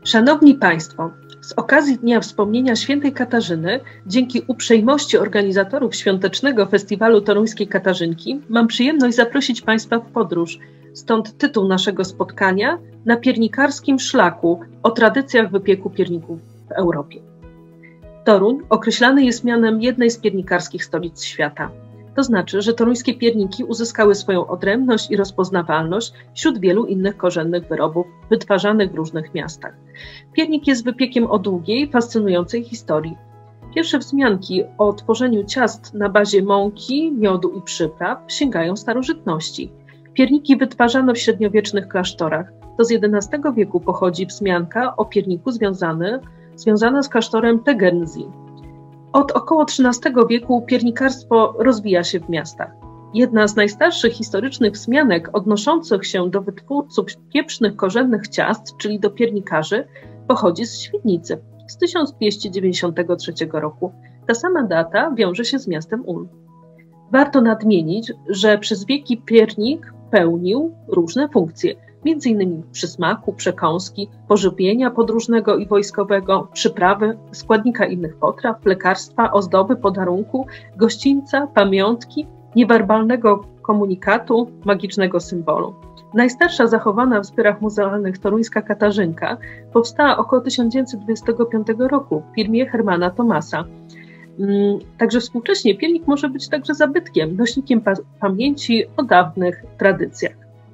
Szanowni Państwo, z okazji Dnia Wspomnienia Świętej Katarzyny, dzięki uprzejmości organizatorów Świątecznego Festiwalu Toruńskiej Katarzynki, mam przyjemność zaprosić Państwa w podróż. Stąd tytuł naszego spotkania: na piernikarskim szlaku o tradycjach wypieku pierników w Europie. Toruń określany jest mianem jednej z piernikarskich stolic świata. To znaczy, że toruńskie pierniki uzyskały swoją odrębność i rozpoznawalność wśród wielu innych korzennych wyrobów wytwarzanych w różnych miastach. Piernik jest wypiekiem o długiej, fascynującej historii. Pierwsze wzmianki o tworzeniu ciast na bazie mąki, miodu i przypraw sięgają starożytności. Pierniki wytwarzano w średniowiecznych klasztorach. To z XI wieku pochodzi wzmianka o pierniku związana z klasztorem Tegernsee. Od około XIII wieku piernikarstwo rozwija się w miastach. Jedna z najstarszych historycznych wzmianek odnoszących się do wytwórców pieprznych korzennych ciast, czyli do piernikarzy, pochodzi z Świdnicy z 1293 roku. Ta sama data wiąże się z miastem Ulm. Warto nadmienić, że przez wieki piernik pełnił różne funkcje, m.in. przysmaku, przekąski, pożywienia podróżnego i wojskowego, przyprawy, składnika innych potraw, lekarstwa, ozdoby, podarunku, gościńca, pamiątki, niewerbalnego komunikatu, magicznego symbolu. Najstarsza zachowana w zbiorach muzealnych toruńska Katarzynka powstała około 1925 roku w firmie Hermana Thomasa. Także współcześnie piernik może być także zabytkiem, nośnikiem pamięci o dawnych tradycjach.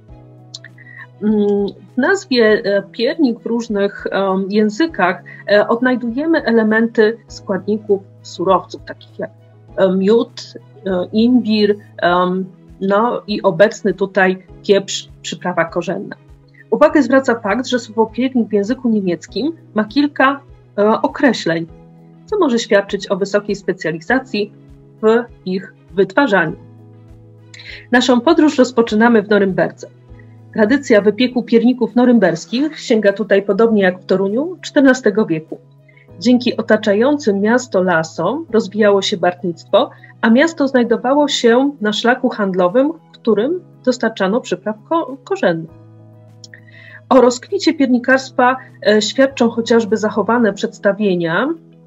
W nazwie piernik w różnych językach odnajdujemy elementy składników surowców, takich jak miód, imbir, no i obecny tutaj pieprz, przyprawa korzenna. Uwagę zwraca fakt, że słowo piernik w języku niemieckim ma kilka określeń, co może świadczyć o wysokiej specjalizacji w ich wytwarzaniu. Naszą podróż rozpoczynamy w Norymberdze. Tradycja wypieku pierników norymberskich sięga tutaj, podobnie jak w Toruniu, XIV wieku. Dzięki otaczającym miasto lasom rozwijało się bartnictwo, a miasto znajdowało się na szlaku handlowym, którym dostarczano przypraw korzennych. O rozkwicie piernikarstwa świadczą chociażby zachowane przedstawienia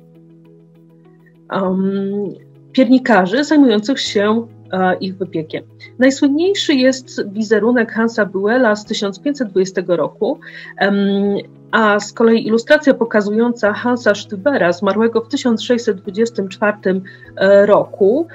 piernikarzy zajmujących się ich wypiekiem. Najsłynniejszy jest wizerunek Hansa Buela z 1520 roku, a z kolei ilustracja pokazująca Hansa Stübera, zmarłego w 1624 roku,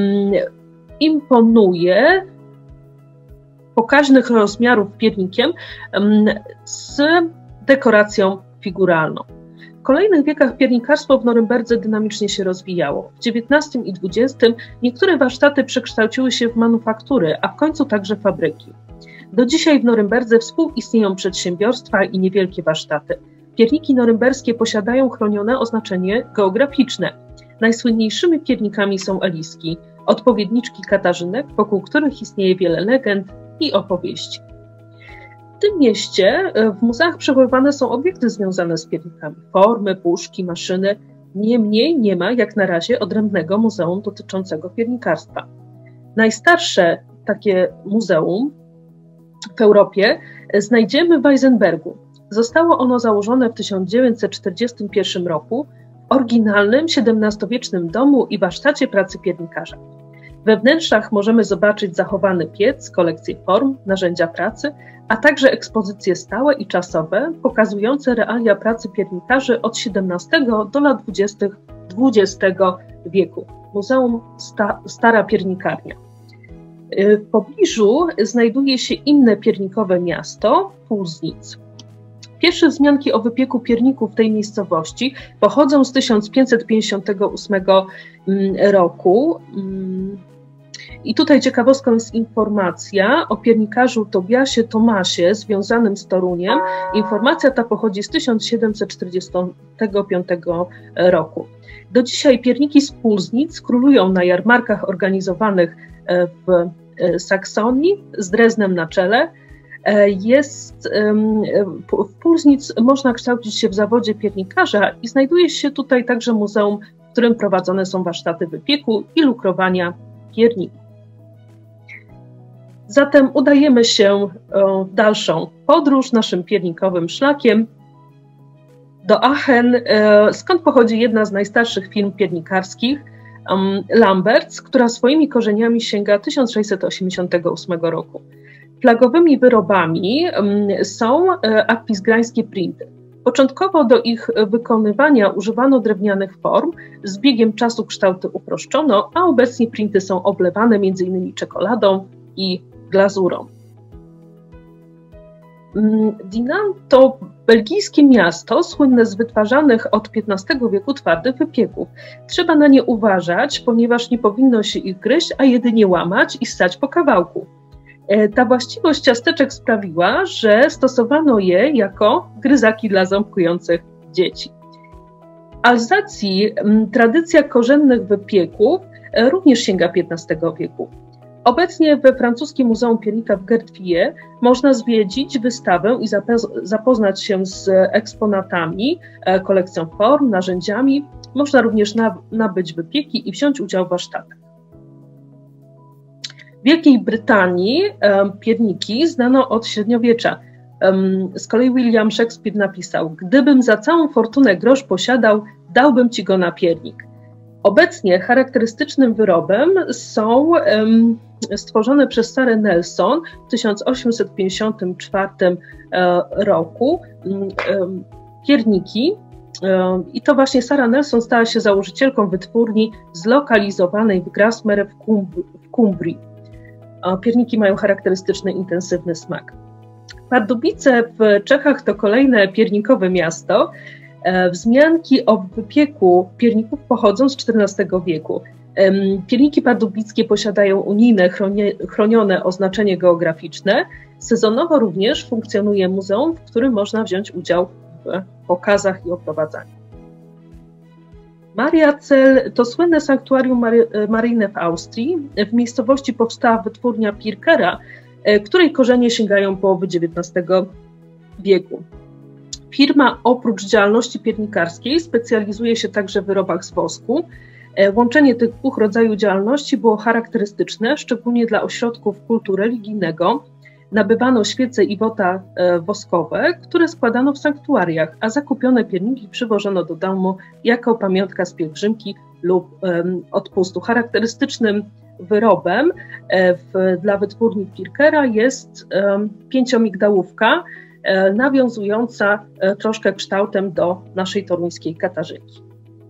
imponuje pokaźnych rozmiarów piernikiem z dekoracją figuralną. W kolejnych wiekach piernikarstwo w Norymberdze dynamicznie się rozwijało. W XIX i XX niektóre warsztaty przekształciły się w manufaktury, a w końcu także fabryki. Do dzisiaj w Norymberdze współistnieją przedsiębiorstwa i niewielkie warsztaty. Pierniki norymberskie posiadają chronione oznaczenie geograficzne. Najsłynniejszymi piernikami są eliski, odpowiedniczki Katarzynek, wokół których istnieje wiele legend i opowieści. W tym mieście w muzeach przechowywane są obiekty związane z piernikami, formy, puszki, maszyny. Niemniej nie ma jak na razie odrębnego muzeum dotyczącego piernikarstwa. Najstarsze takie muzeum w Europie znajdziemy w Weisenbergu. Zostało ono założone w 1941 roku w oryginalnym XVII-wiecznym domu i warsztacie pracy piernikarza. We wnętrzach możemy zobaczyć zachowany piec, kolekcję form, narzędzia pracy, a także ekspozycje stałe i czasowe pokazujące realia pracy piernikarzy od XVII do lat 20. XX wieku. Muzeum Stara Piernikarnia. W pobliżu znajduje się inne piernikowe miasto, Pulsnitz. Pierwsze wzmianki o wypieku pierników w tej miejscowości pochodzą z 1558 roku. I tutaj ciekawostką jest informacja o piernikarzu Tobiasie Tomasie związanym z Toruniem. Informacja ta pochodzi z 1745 roku. Do dzisiaj pierniki z Pulsnitz królują na jarmarkach organizowanych w Saksonii z Dreznem na czele. W Pulsnitz można kształcić się w zawodzie piernikarza i znajduje się tutaj także muzeum, w którym prowadzone są warsztaty wypieku i lukrowania pierników. Zatem udajemy się w dalszą podróż naszym piernikowym szlakiem do Aachen, skąd pochodzi jedna z najstarszych firm piernikarskich, Lamberts, która swoimi korzeniami sięga 1688 roku. Flagowymi wyrobami są akwizgrańskie printy. Początkowo do ich wykonywania używano drewnianych form, z biegiem czasu kształty uproszczono, a obecnie printy są oblewane m.in. czekoladą i glazurą. Dinant to belgijskie miasto słynne z wytwarzanych od XV wieku twardych wypieków. Trzeba na nie uważać, ponieważ nie powinno się ich gryźć, a jedynie łamać i ssać po kawałku. Ta właściwość ciasteczek sprawiła, że stosowano je jako gryzaki dla ząbkujących dzieci. W Alzacji tradycja korzennych wypieków również sięga XV wieku. Obecnie we francuskim Muzeum Piernika w Gertwije można zwiedzić wystawę i zapoznać się z eksponatami, kolekcją form, narzędziami. Można również nabyć wypieki i wziąć udział w warsztatach. W Wielkiej Brytanii pierniki znano od średniowiecza. Z kolei William Shakespeare napisał: gdybym za całą fortunę grosz posiadał, dałbym ci go na piernik. Obecnie charakterystycznym wyrobem są stworzone przez Sarę Nelson w 1854 roku pierniki. I to właśnie Sarah Nelson stała się założycielką wytwórni zlokalizowanej w Grasmere w Cumbrii. Pierniki mają charakterystyczny, intensywny smak. Pardubice w Czechach to kolejne piernikowe miasto. Wzmianki o wypieku pierników pochodzą z XIV wieku. Pierniki pardubickie posiadają unijne, chronione oznaczenie geograficzne. Sezonowo również funkcjonuje muzeum, w którym można wziąć udział w pokazach i oprowadzaniu. Mariazell to słynne sanktuarium maryjne w Austrii. W miejscowości powstała wytwórnia Pirkera, której korzenie sięgają połowy XIX wieku. Firma oprócz działalności piernikarskiej specjalizuje się także w wyrobach z wosku. Łączenie tych dwóch rodzajów działalności było charakterystyczne, szczególnie dla ośrodków kultu religijnego. Nabywano świece i wota woskowe, które składano w sanktuariach, a zakupione pierniki przywożono do domu jako pamiątka z pielgrzymki lub odpustu. Charakterystycznym wyrobem dla wytwórni Pirkera jest pięciomigdałówka, nawiązująca troszkę kształtem do naszej toruńskiej Katarzynki.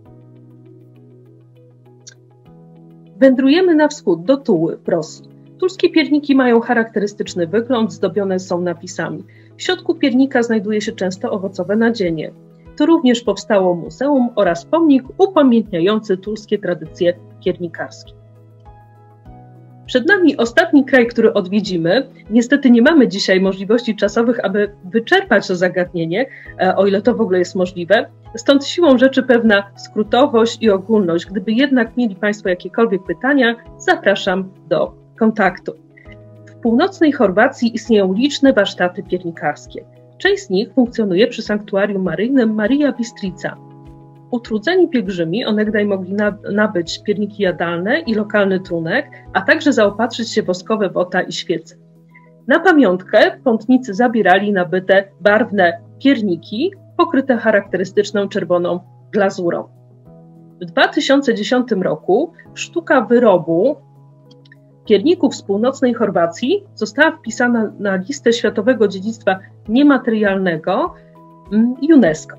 Wędrujemy na wschód, do Tuły w Rosji. Tulskie pierniki mają charakterystyczny wygląd, zdobione są napisami. W środku piernika znajduje się często owocowe nadzienie. Tu również powstało muzeum oraz pomnik upamiętniający tulskie tradycje piernikarskie. Przed nami ostatni kraj, który odwiedzimy. Niestety nie mamy dzisiaj możliwości czasowych, aby wyczerpać to zagadnienie, o ile to w ogóle jest możliwe. Stąd siłą rzeczy pewna skrótowość i ogólność. Gdyby jednak mieli Państwo jakiekolwiek pytania, zapraszam do kontaktu. W północnej Chorwacji istnieją liczne warsztaty piernikarskie. Część z nich funkcjonuje przy sanktuarium maryjnym Maria Bistrica. Utrudzeni pielgrzymi onegdaj mogli nabyć pierniki jadalne i lokalny trunek, a także zaopatrzyć się w woskowe wota i świece. Na pamiątkę pątnicy zabierali nabyte barwne pierniki pokryte charakterystyczną czerwoną glazurą. W 2010 roku sztuka wyrobu pierników z północnej Chorwacji została wpisana na listę Światowego Dziedzictwa Niematerialnego UNESCO.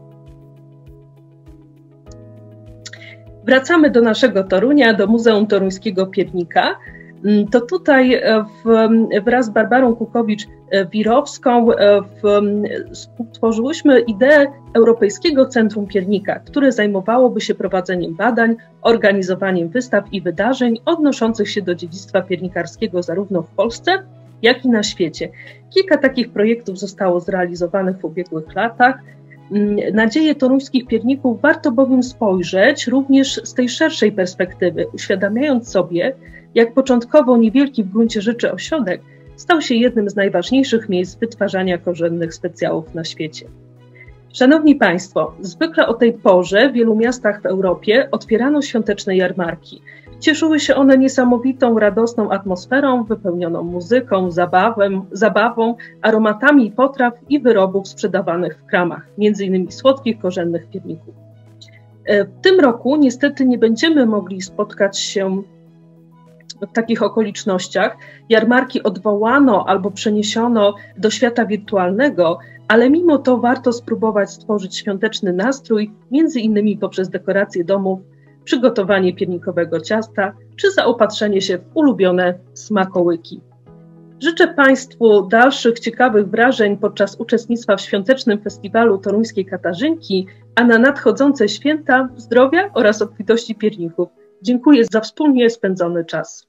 Wracamy do naszego Torunia, do Muzeum Toruńskiego Piernika. To tutaj wraz z Barbarą Kukowicz-Wirowską stworzyłyśmy ideę Europejskiego Centrum Piernika, które zajmowałoby się prowadzeniem badań, organizowaniem wystaw i wydarzeń odnoszących się do dziedzictwa piernikarskiego zarówno w Polsce, jak i na świecie. Kilka takich projektów zostało zrealizowanych w ubiegłych latach. Na dzieje toruńskich pierników warto bowiem spojrzeć również z tej szerszej perspektywy, uświadamiając sobie, jak początkowo niewielki w gruncie rzeczy ośrodek stał się jednym z najważniejszych miejsc wytwarzania korzennych specjałów na świecie. Szanowni Państwo, zwykle o tej porze w wielu miastach w Europie otwierano świąteczne jarmarki. Cieszyły się one niesamowitą, radosną atmosferą, wypełnioną muzyką, zabawą, aromatami potraw i wyrobów sprzedawanych w kramach, m.in. słodkich, korzennych pierników. W tym roku niestety nie będziemy mogli spotkać się w takich okolicznościach. Jarmarki odwołano albo przeniesiono do świata wirtualnego, ale mimo to warto spróbować stworzyć świąteczny nastrój, między innymi poprzez dekorację domów, przygotowanie piernikowego ciasta czy zaopatrzenie się w ulubione smakołyki. Życzę Państwu dalszych ciekawych wrażeń podczas uczestnictwa w świątecznym festiwalu toruńskiej Katarzynki, a na nadchodzące święta zdrowia oraz obfitości pierników. Dziękuję za wspólnie spędzony czas.